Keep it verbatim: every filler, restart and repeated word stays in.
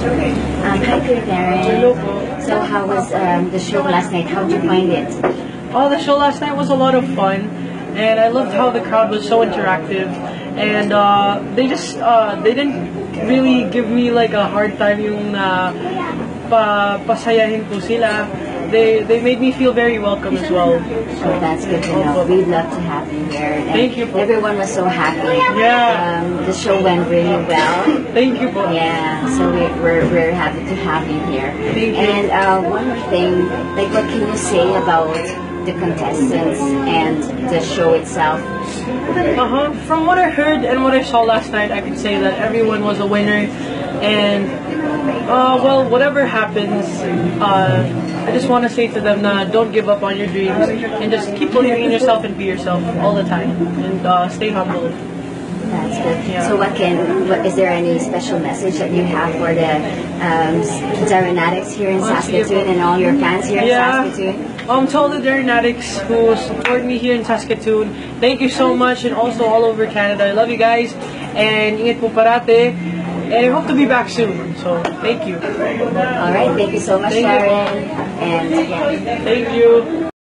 Um, hi, Kuya Hello Darren. po. So, how was um, the show last night? How did you find it? Oh, the show last night was a lot of fun, and I loved how the crowd was so interactive, and uh, they just uh, they didn't really give me like a hard time yung na pa pasayahin ko sila. They they made me feel very welcome as well. So, that's good to know. We'd love to have you here. And Thank you po. everyone was so happy. Yeah. Um, the show went really well. Thank you po. Yeah, so we, we're, we're happy to have you here. Thank you. And uh, one more thing, like what can you say about the contestants and the show itself? Uh-huh. From what I heard and what I saw last night, I could say that everyone was a winner. And, uh, well, whatever happens, uh, I just want to say to them, nah, don't give up on your dreams. And just keep believing in yourself and be yourself all the time. And uh, stay humble. That's good. Yeah. So what can, what, is there any special message that you have for the um, Darren addicts here in Oh, sige Saskatoon po. and all your fans here in Yeah. Saskatoon? Um, to all the Darren addicts who support me here in Saskatoon, thank you so much, and also all over Canada. I love you guys, and ingat po parate, and I hope to be back soon. So, thank you. All right, thank you so much, Thank you po. Darren. And yeah. Thank you.